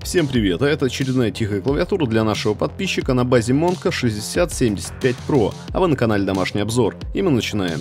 Всем привет, а это очередная тихая клавиатура для нашего подписчика на базе Monka 6075 Pro, а вы на канале Домашний обзор, и мы начинаем.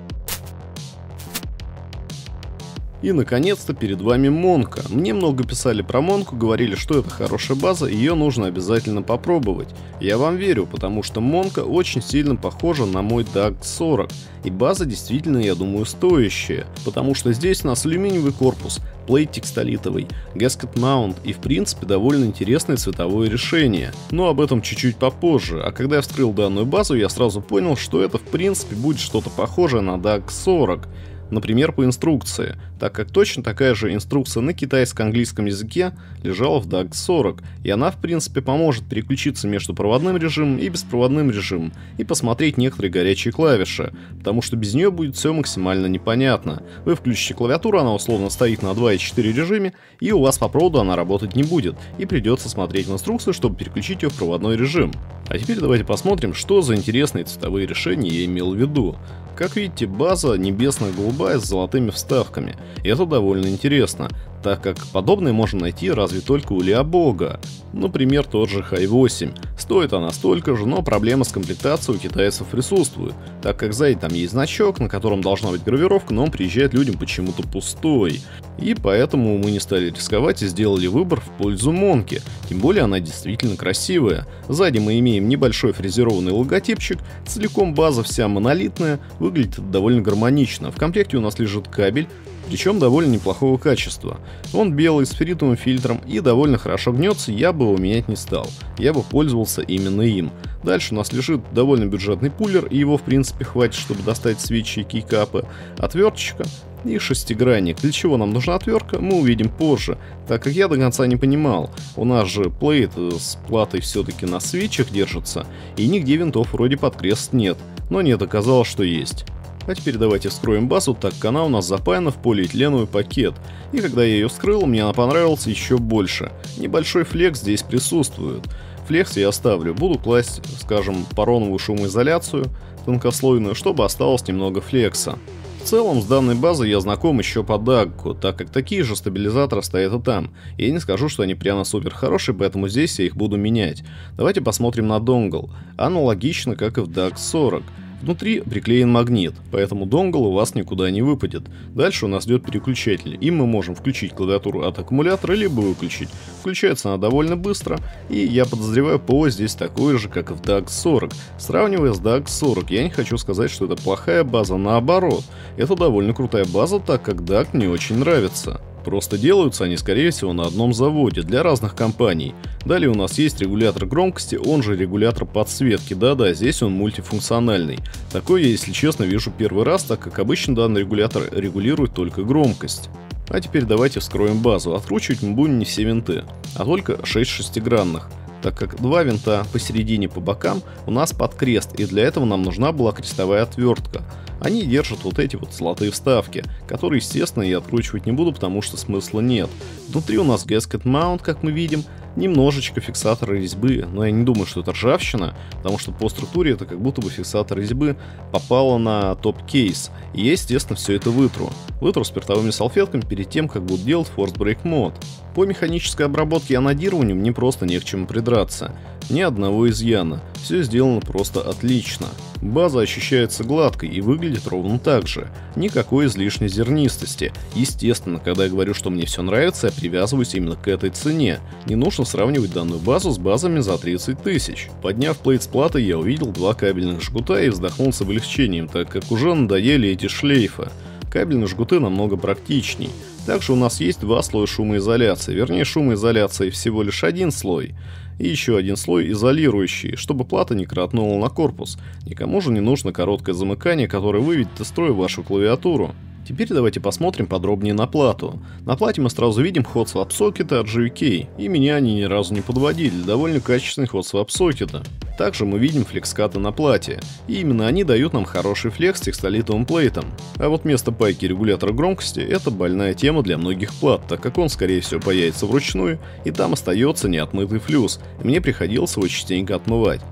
И наконец-то перед вами Monka. Мне много писали про Monku, говорили, что это хорошая база, и ее нужно обязательно попробовать. Я вам верю, потому что Monka очень сильно похожа на мой DAG 40. И база действительно, я думаю, стоящая, потому что здесь у нас алюминиевый корпус, плейт текстолитовый, gasket mount и в принципе довольно интересное цветовое решение. Но об этом чуть-чуть попозже, а когда я вскрыл данную базу, я сразу понял, что это в принципе будет что-то похожее на DAG 40. Например, по инструкции, так как точно такая же инструкция на китайско-английском языке лежала в DAG 40, и она в принципе поможет переключиться между проводным режимом и беспроводным режимом и посмотреть некоторые горячие клавиши, потому что без нее будет все максимально непонятно. Вы включите клавиатуру, она условно стоит на 2.4 режиме, и у вас по проводу она работать не будет, и придется смотреть в инструкцию, чтобы переключить ее в проводной режим. А теперь давайте посмотрим, что за интересные цветовые решения я имел в виду. Как видите, база небесно-голубая с золотыми вставками. И это довольно интересно, так как подобное можно найти разве только у Леобога. Например, тот же High 8. Стоит она столько же, но проблема с комплектацией у китайцев присутствует, так как сзади там есть значок, на котором должна быть гравировка, но он приезжает людям почему-то пустой. И поэтому мы не стали рисковать и сделали выбор в пользу Монки, тем более она действительно красивая. Сзади мы имеем небольшой фрезерованный логотипчик, целиком база вся монолитная, выглядит это довольно гармонично. В комплекте у нас лежит кабель, причем довольно неплохого качества. Он белый, с ферритовым фильтром и довольно хорошо гнется, я бы его менять не стал. Я бы пользовался именно им. Дальше у нас лежит довольно бюджетный пуллер, и его в принципе хватит, чтобы достать свечи и кейкапы, отверточка и шестигранник. Для чего нам нужна отвертка, мы увидим позже, так как я до конца не понимал. У нас же плейт с платой все-таки на свечах держится, и нигде винтов вроде под крест нет. Но нет, оказалось, что есть. А теперь давайте вскроем базу, так как она у нас запаяна в полиэтиленовый пакет. И когда я ее вскрыл, мне она понравилась еще больше. Небольшой флекс здесь присутствует. Флекс я оставлю, буду класть, скажем, пороновую шумоизоляцию тонкослойную, чтобы осталось немного флекса. В целом, с данной базой я знаком еще по DAG, так как такие же стабилизаторы стоят и там. Я не скажу, что они прямо супер хорошие, поэтому здесь я их буду менять. Давайте посмотрим на донгл. Аналогично, как и в DAG 40. Внутри приклеен магнит, поэтому донгл у вас никуда не выпадет. Дальше у нас идет переключатель, и мы можем включить клавиатуру от аккумулятора, либо выключить. Включается она довольно быстро, и я подозреваю, ПО здесь такое же, как и в DAG 40. Сравнивая с DAG 40, я не хочу сказать, что это плохая база, наоборот. Это довольно крутая база, так как DAG мне очень нравится. Просто делаются они, скорее всего, на одном заводе, для разных компаний. Далее у нас есть регулятор громкости, он же регулятор подсветки. Да-да, здесь он мультифункциональный. Такой я, если честно, вижу первый раз, так как обычно данный регулятор регулирует только громкость. А теперь давайте вскроем базу. Откручивать мы будем не все винты, а только 6 шестигранных, так как 2 винта посередине по бокам у нас под крест, и для этого нам нужна была крестовая отвертка. Они держат вот эти вот золотые вставки, которые, естественно, я откручивать не буду, потому что смысла нет. Внутри у нас gasket mount, как мы видим, немножечко фиксатора резьбы, но я не думаю, что это ржавчина, потому что по структуре это как будто бы фиксатор резьбы попало на топ-кейс, и я, естественно, все это вытру. Вытру спиртовыми салфетками перед тем, как буду делать Force Break мод. По механической обработке и анодированию мне просто не к чему придраться. Ни одного изъяна. Все сделано просто отлично. База ощущается гладкой и выглядит ровно так же. Никакой излишней зернистости. Естественно, когда я говорю, что мне все нравится, я привязываюсь именно к этой цене. Не нужно сравнивать данную базу с базами за 30 тысяч. Подняв плейт с платой, я увидел 2 кабельных жгута и вздохнул с облегчением, так как уже надоели эти шлейфы. Кабельные жгуты намного практичней. Также у нас есть 2 слоя шумоизоляции, вернее шумоизоляции всего лишь 1 слой. И еще 1 слой изолирующий, чтобы плата не кротнула на корпус. Никому же не нужно короткое замыкание, которое выведет из строя вашу клавиатуру. Теперь давайте посмотрим подробнее на плату. На плате мы сразу видим hot swap сокеты от GVK, и меня они ни разу не подводили, довольно качественный hot swap сокеты. Также мы видим флекскаты на плате, и именно они дают нам хороший флекс с текстолитовым плейтом. А вот место пайки регулятора громкости — это больная тема для многих плат, так как он скорее всего появится вручную, и там остается неотмытый флюс, и мне приходилось его частенько отмывать.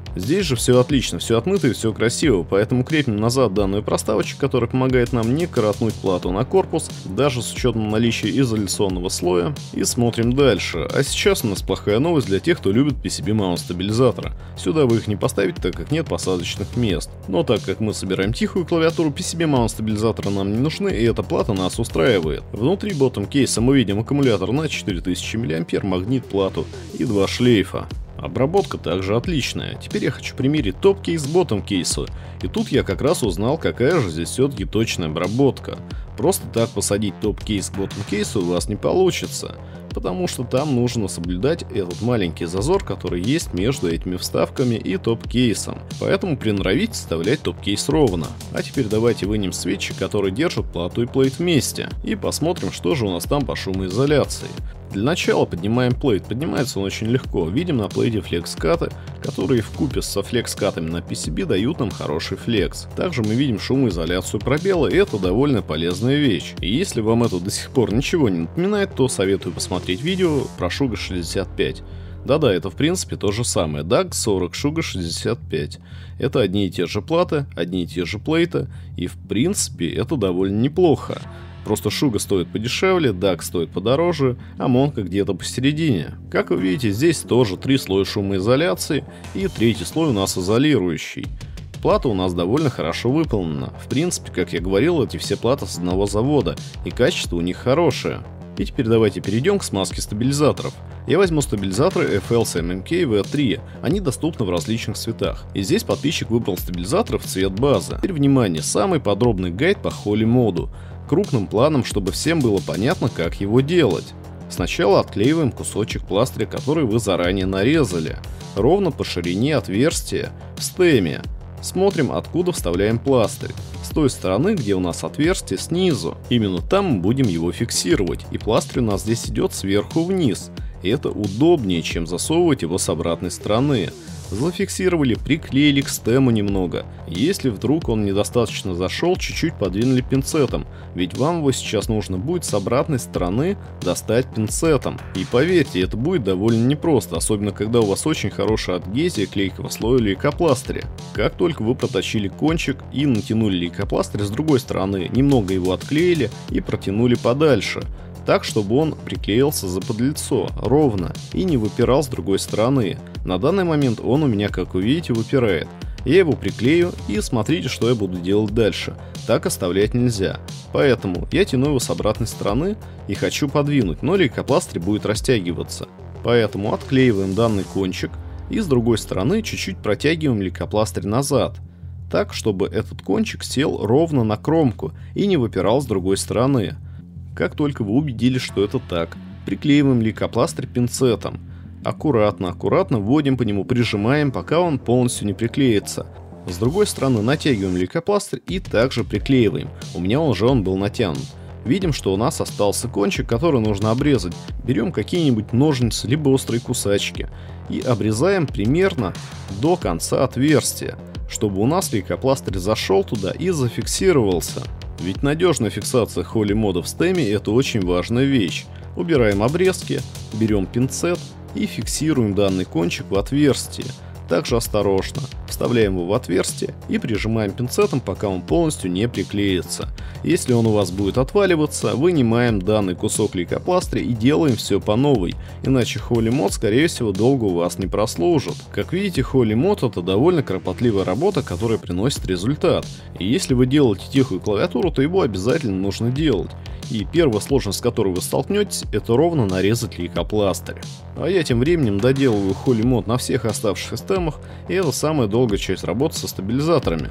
Здесь же все отлично, все отмыто и все красиво, поэтому крепим назад данную проставочку, которая помогает нам не коротнуть плату на корпус, даже с учетом наличия изоляционного слоя, и смотрим дальше. А сейчас у нас плохая новость для тех, кто любит PCB маунт стабилизатора. Сюда вы их не поставите, так как нет посадочных мест. Но так как мы собираем тихую клавиатуру, PCB маунт стабилизатора нам не нужны, и эта плата нас устраивает. Внутри ботом кейса мы видим аккумулятор на 4000 мА, магнит плату и 2 шлейфа. Обработка также отличная. Теперь я хочу примерить топ-кейс к ботом-кейсу. И тут я как раз узнал, какая же здесь все-таки точная обработка. Просто так посадить топ-кейс к ботом-кейсу у вас не получится. Потому что там нужно соблюдать этот маленький зазор, который есть между этими вставками и топ-кейсом. Поэтому приноровить вставлять топ-кейс ровно. А теперь давайте вынем свечи, которые держат плату и плейт вместе. И посмотрим, что же у нас там по шумоизоляции. Для начала поднимаем плейт. Поднимается он очень легко. Видим на плейте флекс-каты, которые вкупе со флекс-катами на PCB дают нам хороший флекс. Также мы видим шумоизоляцию пробела, и это довольно полезная вещь. И если вам это до сих пор ничего не напоминает, то советую посмотреть видео про Shuga 65. Да-да, это в принципе то же самое. DAG 40, Shuga 65. Это одни и те же платы, одни и те же плейты, и в принципе это довольно неплохо. Просто Shuga стоит подешевле, DAG стоит подороже, а Monka где-то посередине. Как вы видите, здесь тоже 3 слоя шумоизоляции, и 3-й слой у нас изолирующий. Плата у нас довольно хорошо выполнена. В принципе, как я говорил, эти все платы с одного завода, и качество у них хорошее. И теперь давайте перейдем к смазке стабилизаторов. Я возьму стабилизаторы FL-CMMK V3, они доступны в различных цветах. И здесь подписчик выбрал стабилизаторы в цвет базы. Теперь внимание, самый подробный гайд по Holy моду. Крупным планом, чтобы всем было понятно, как его делать. Сначала отклеиваем кусочек пластыря, который вы заранее нарезали, ровно по ширине отверстия в стеме. Смотрим, откуда вставляем пластырь. С той стороны, где у нас отверстие, снизу. Именно там мы будем его фиксировать, и пластырь у нас здесь идет сверху вниз. И это удобнее, чем засовывать его с обратной стороны. Зафиксировали, приклеили к стему немного. Если вдруг он недостаточно зашел, чуть-чуть подвинули пинцетом, ведь вам его сейчас нужно будет с обратной стороны достать пинцетом. И поверьте, это будет довольно непросто, особенно когда у вас очень хорошая адгезия клейкого слоя лейкопластыря. Как только вы проточили кончик и натянули лейкопластырь с другой стороны, немного его отклеили и протянули подальше. Так, чтобы он приклеился за подлицо, ровно, и не выпирал с другой стороны. На данный момент он у меня, как вы видите, выпирает. Я его приклею, и смотрите, что я буду делать дальше. Так оставлять нельзя. Поэтому я тяну его с обратной стороны и хочу подвинуть, но лейкопластырь будет растягиваться. Поэтому отклеиваем данный кончик и с другой стороны чуть-чуть протягиваем лейкопластырь назад. Так, чтобы этот кончик сел ровно на кромку и не выпирал с другой стороны. Как только вы убедились, что это так, приклеиваем лейкопластырь пинцетом. Аккуратно вводим по нему, прижимаем, пока он полностью не приклеится. С другой стороны натягиваем лейкопластырь и также приклеиваем. У меня он был натянут. Видим, что у нас остался кончик, который нужно обрезать. Берем какие-нибудь ножницы, либо острые кусачки и обрезаем примерно до конца отверстия, чтобы у нас лейкопластырь зашел туда и зафиксировался. Ведь надежная фиксация Holy мода в стеме — это очень важная вещь. Убираем обрезки, берем пинцет и фиксируем данный кончик в отверстие. Также осторожно вставляем его в отверстие и прижимаем пинцетом, пока он полностью не приклеится. Если он у вас будет отваливаться, вынимаем данный кусок лейкопластыря и делаем все по новой, иначе Holy мод, скорее всего, долго у вас не прослужит. Как видите, Holy мод — это довольно кропотливая работа, которая приносит результат. И если вы делаете тихую клавиатуру, то его обязательно нужно делать. И первая сложность, с которой вы столкнетесь, это ровно нарезать лейкопластырь. А я тем временем доделываю Holy мод на всех оставшихся стемах, и это самая долгая часть работы со стабилизаторами.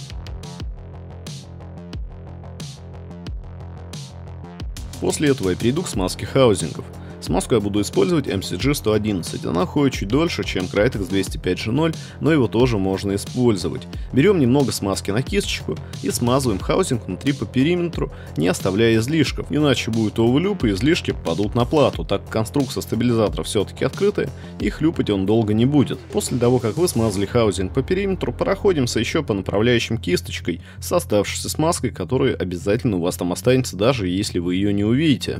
После этого я перейду к смазке хаузингов. Смазку я буду использовать MCG111, она ходит чуть дольше, чем Crytex 205G0, но его тоже можно использовать. Берем немного смазки на кисточку и смазываем хаузинг внутри по периметру, не оставляя излишков, иначе будет оверлюп и излишки попадут на плату, так как конструкция стабилизатора все-таки открытая и хлюпать он долго не будет. После того, как вы смазали хаузинг по периметру, проходимся еще по направляющим кисточкой с оставшейся смазкой, которая обязательно у вас там останется, даже если вы ее не увидите.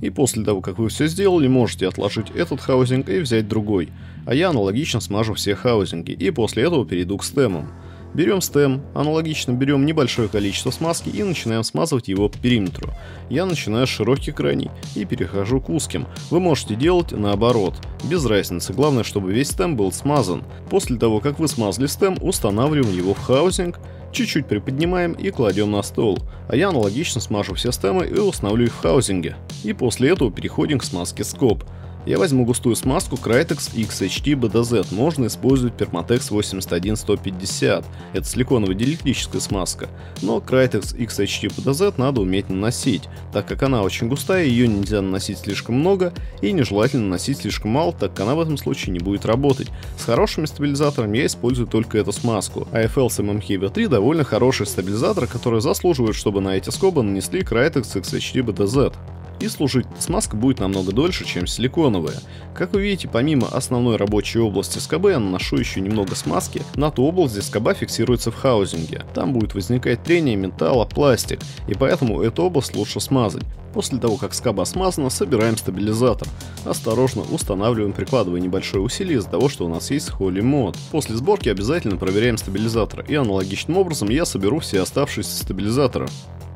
И после того, как вы все сделали, можете отложить этот хаузинг и взять другой. А я аналогично смажу все хаузинги и после этого перейду к стемам. Берем стем, аналогично берем небольшое количество смазки и начинаем смазывать его по периметру. Я начинаю с широких граней и перехожу к узким. Вы можете делать наоборот, без разницы, главное, чтобы весь стем был смазан. После того, как вы смазали стем, устанавливаем его в хаузинг, чуть-чуть приподнимаем и кладем на стол. А я аналогично смажу все стемы и установлю их в хаузинге. И после этого переходим к смазке скоб. Я возьму густую смазку Krytex XHT BDZ, можно использовать Permatex 81150, это силиконовая диэлектрическая смазка, но Krytex XHT BDZ надо уметь наносить, так как она очень густая, ее нельзя наносить слишком много и нежелательно наносить слишком мало, так как она в этом случае не будет работать. С хорошими стабилизаторами я использую только эту смазку, а FL MMH V3 довольно хороший стабилизатор, который заслуживает, чтобы на эти скобы нанесли Krytex XHT BDZ. И служить смазка будет намного дольше, чем силиконовая. Как вы видите, помимо основной рабочей области скобы, я наношу еще немного смазки на ту область, где скоба фиксируется в хаузинге. Там будет возникать трение металла, пластик, и поэтому эту область лучше смазать. После того, как скоба смазана, собираем стабилизатор. Осторожно устанавливаем, прикладывая небольшое усилие из-за того, что у нас есть Holy Mod. После сборки обязательно проверяем стабилизатор, и аналогичным образом я соберу все оставшиеся стабилизаторы.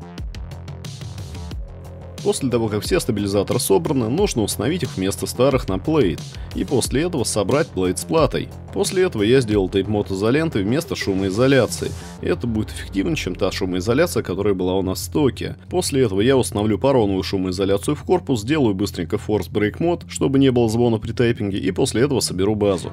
После того, как все стабилизаторы собраны, нужно установить их вместо старых на плейт, и после этого собрать плейт с платой. После этого я сделал тейп-мод изолентой вместо шумоизоляции, и это будет эффективнее, чем та шумоизоляция, которая была у нас в стоке. После этого я установлю пороновую шумоизоляцию в корпус, сделаю быстренько Force Break мод, чтобы не было звона при тейпинге, и после этого соберу базу.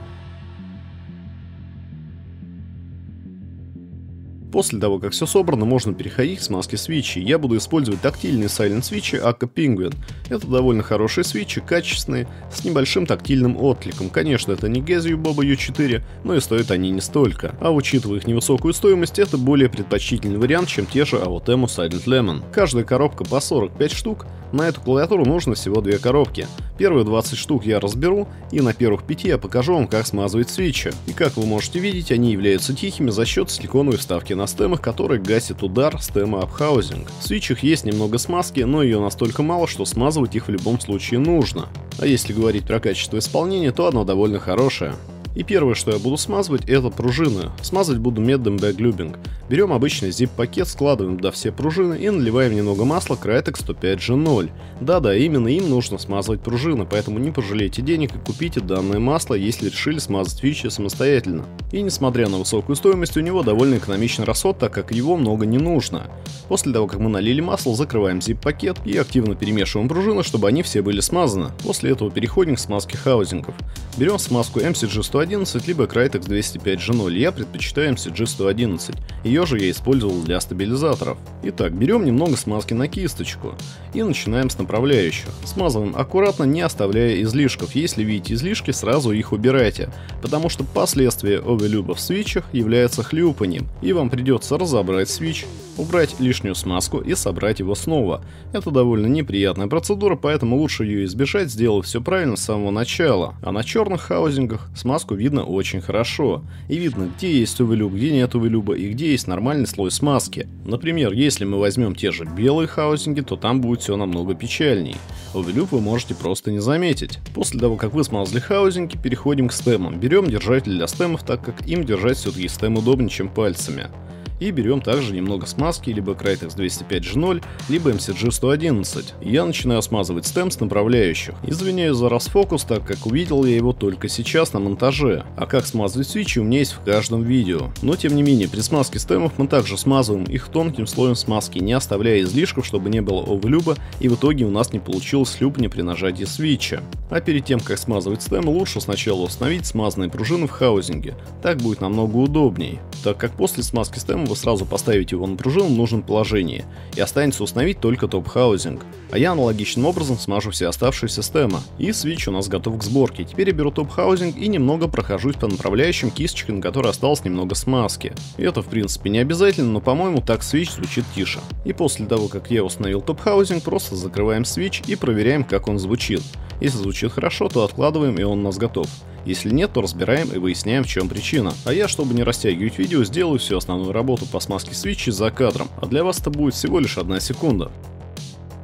После того, как все собрано, можно переходить к смазке свитчей. Я буду использовать тактильные Silent свитчи Akka Penguin. Это довольно хорошие свитчи, качественные, с небольшим тактильным откликом. Конечно, это не Gezio Boba U4, но и стоят они не столько. А учитывая их невысокую стоимость, это более предпочтительный вариант, чем те же AOTEMO Silent Lemon. Каждая коробка по 45 штук. На эту клавиатуру нужно всего 2 коробки. Первые 20 штук я разберу, и на первых 5 я покажу вам, как смазывать свитчи. И как вы можете видеть, они являются тихими за счет силиконовой вставки на стемах, который гасит удар стема об хаузинг. В свитчах есть немного смазки, но ее настолько мало, что смазывать их в любом случае нужно. А если говорить про качество исполнения, то оно довольно хорошее. И первое, что я буду смазывать, это пружины. Смазывать буду методом бэклюбинг. Берем обычный zip-пакет, складываем туда все пружины и наливаем немного масла Krytex 105G0. Да-да, именно им нужно смазывать пружины, поэтому не пожалейте денег и купите данное масло, если решили смазать свитчи самостоятельно. И несмотря на высокую стоимость, у него довольно экономичный расход, так как его много не нужно. После того, как мы налили масло, закрываем zip-пакет и активно перемешиваем пружины, чтобы они все были смазаны. После этого переходим к смазке хаузингов. Берем смазку MCG111 либо Krytex 205G0, я предпочитаю MCG111, ее же я использовал для стабилизаторов. Итак, берем немного смазки на кисточку и начинаем с направляющих. Смазываем аккуратно, не оставляя излишков, если видите излишки, сразу их убирайте, потому что последствия оверлюба в свитчах является хлюпанием, и вам придется разобрать свитч, убрать лишнюю смазку и собрать его снова. Это довольно неприятная процедура, поэтому лучше ее избежать, сделав все правильно с самого начала. А на черных хаузингах смазку видно очень хорошо. И видно, где есть оверлюб, где нет оверлюба и где есть нормальный слой смазки. Например, если мы возьмем те же белые хаузинги, то там будет все намного печальней. Оверлюб вы можете просто не заметить. После того, как вы смазали хаузинги, переходим к стемам. Берем держатель для стемов, так как им держать все-таки стем удобнее, чем пальцами. И берем также немного смазки, либо Krytex 205G0, либо MCG111. И я начинаю смазывать стем с направляющих. Извиняюсь за расфокус, так как увидел я его только сейчас на монтаже. А как смазывать свитчи у меня есть в каждом видео. Но тем не менее, при смазке стемов мы также смазываем их тонким слоем смазки, не оставляя излишков, чтобы не было оверлюба, и в итоге у нас не получилось хлюпня при нажатии свитча. А перед тем, как смазывать стемы, лучше сначала установить смазанные пружины в хаузинге. Так будет намного удобней, так как после смазки стема вы сразу поставите его на пружину в нужном положении, и останется установить только топ-хаузинг. А я аналогичным образом смажу все оставшиеся стемы. И свитч у нас готов к сборке. Теперь я беру топ-хаузинг и немного прохожусь по направляющим кисточкой, на которой осталось немного смазки. И это в принципе не обязательно, но по-моему так свитч звучит тише. И после того, как я установил топ-хаузинг, просто закрываем свитч и проверяем, как он звучит. Если звучит хорошо, то откладываем, и он у нас готов. Если нет, то разбираем и выясняем, в чем причина. А я, чтобы не растягивать видео, сделаю всю основную работу по смазке свитчей за кадром, а для вас это будет всего лишь 1 секунда.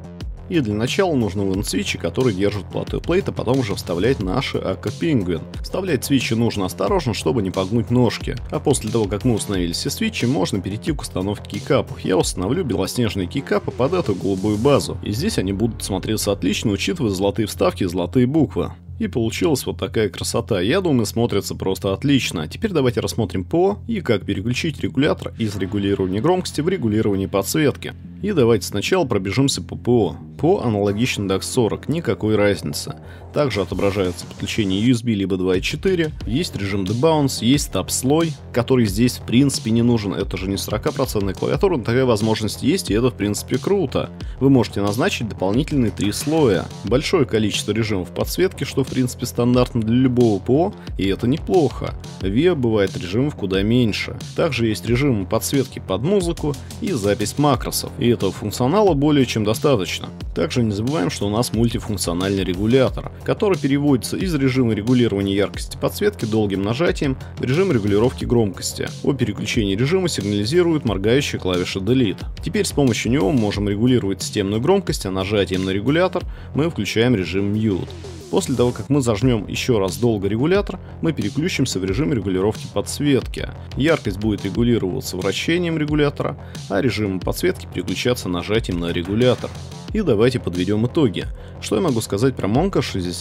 И для начала нужно вынуть свитчи, которые держат плату плейт, а потом уже вставлять наши АК Penguin. Вставлять свитчи нужно осторожно, чтобы не погнуть ножки. А после того, как мы установили все свитчи, можно перейти к установке кейкапов. Я установлю белоснежные кейкапы под эту голубую базу. И здесь они будут смотреться отлично, учитывая золотые вставки и золотые буквы. И получилась вот такая красота. Я думаю, смотрится просто отлично. Теперь давайте рассмотрим ПО и как переключить регулятор из регулирования громкости в регулирование подсветки. И давайте сначала пробежимся по ПО. ПО аналогично DAX 40, никакой разницы. Также отображается подключение USB либо 2.4, есть режим debounce, есть тап-слой, который здесь в принципе не нужен, это же не 40% клавиатура, но такая возможность есть, и это в принципе круто. Вы можете назначить дополнительные 3 слоя. Большое количество режимов подсветки, что в принципе стандартно для любого ПО, и это неплохо. В VIA бывает режимов куда меньше. Также есть режимы подсветки под музыку и запись макросов, и этого функционала более чем достаточно. Также не забываем, что у нас мультифункциональный регулятор, который переводится из режима регулирования яркости подсветки долгим нажатием в режим регулировки громкости. О переключении режима сигнализирует моргающая клавиша Delete. Теперь с помощью него мы можем регулировать системную громкость, а нажатием на регулятор мы включаем режим Mute. После того, как мы зажмем еще раз долго регулятор, мы переключимся в режим регулировки подсветки. Яркость будет регулироваться вращением регулятора, а режим подсветки переключаться нажатием на регулятор. И давайте подведем итоги. Что я могу сказать про Monka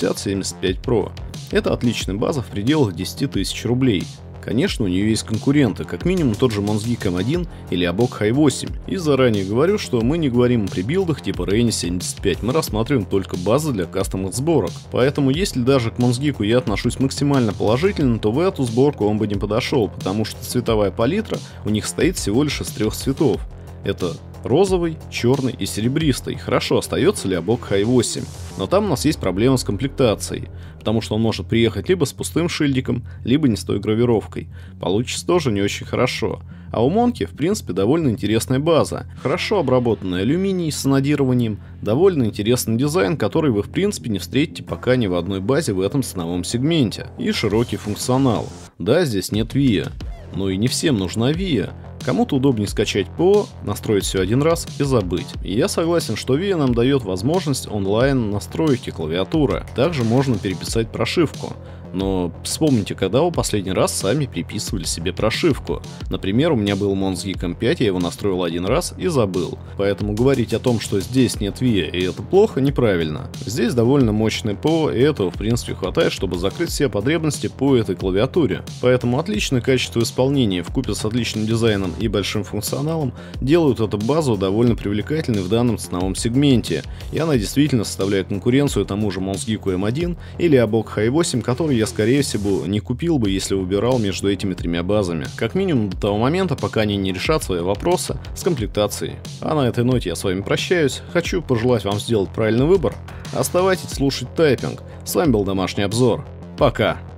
6075 Pro? Это отличная база в пределах 10 тысяч рублей. Конечно, у нее есть конкуренты, как минимум тот же Monzgeek M1 или Abok Hi8. И заранее говорю, что мы не говорим о прибилдах типа Rainy 75, мы рассматриваем только базы для кастомных сборок. Поэтому если даже к Monzgeek я отношусь максимально положительно, то в эту сборку он бы не подошел, потому что цветовая палитра у них стоит всего лишь из 3 цветов. Это розовый, черный и серебристый. Хорошо, остается ли Abok Hi8? Но там у нас есть проблема с комплектацией, потому что он может приехать либо с пустым шильдиком, либо не с той гравировкой. Получится тоже не очень хорошо. А у Монки, в принципе, довольно интересная база. Хорошо обработанный алюминий с анодированием, довольно интересный дизайн, который вы в принципе не встретите пока ни в одной базе в этом ценовом сегменте. И широкий функционал. Да, здесь нет VIA, но и не всем нужна VIA. Кому-то удобнее скачать ПО, настроить все один раз и забыть. И я согласен, что VIA нам дает возможность онлайн настройки клавиатуры. Также можно переписать прошивку. Но вспомните, когда вы последний раз сами приписывали себе прошивку. Например, у меня был Monzgeek M5, я его настроил один раз и забыл. Поэтому говорить о том, что здесь нет VIA и это плохо, неправильно. Здесь довольно мощный ПО, и этого в принципе хватает, чтобы закрыть все потребности по этой клавиатуре. Поэтому отличное качество исполнения вкупе с отличным дизайном и большим функционалом делают эту базу довольно привлекательной в данном ценовом сегменте. И она действительно составляет конкуренцию тому же Monzgeek M1 или Abok Hi8, который я скорее всего не купил бы, если выбирал между этими 3 базами. Как минимум до того момента, пока они не решат свои вопросы с комплектацией. А на этой ноте я с вами прощаюсь. Хочу пожелать вам сделать правильный выбор. Оставайтесь слушать тайпинг. С вами был Домашний обзор. Пока.